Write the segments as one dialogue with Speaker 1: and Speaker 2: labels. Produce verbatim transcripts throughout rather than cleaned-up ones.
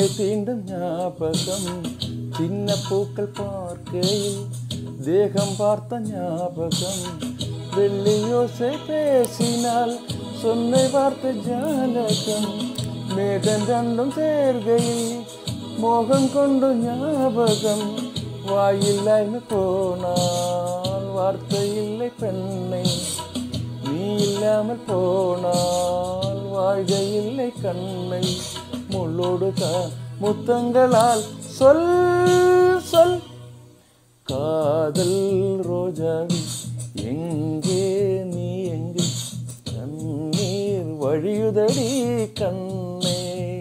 Speaker 1: தீண்டும் ஞாபகம், சின்ன பூக்கள் பார்க்கையில் தேகம் பார்த்த ஞாபகம், வெள்ளியோசை பேசினால் சொன்ன வார்த்தை ஜாலகம், மேகம் ரெண்டும் சேர்கையில் மோகம் கொண்டு ஞாபகம், வாயில்லாய்மை போனால் வார்த்தை இல்லை பெண்ணை, நீ இல்லாமல் போனால் வாழ்கை இல்லை கண்ணை, முள்ளோடு முத்தங்களால் சொல் சொல், காதல் ரோஜாவி எங்கே நீ எங்கே, கண்ணீர் வழியுதடி கண்ணே,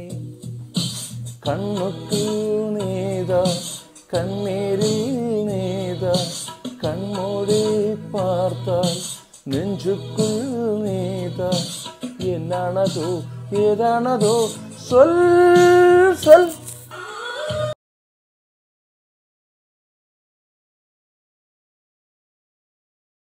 Speaker 1: கண்ணுக்கு நீதா கண்ணீரில் நீதா, கண்மூடி பார்த்தால் நெஞ்சுக்குள் நீதா, என்னானதோ ஏதானதோ சொல் சொல்.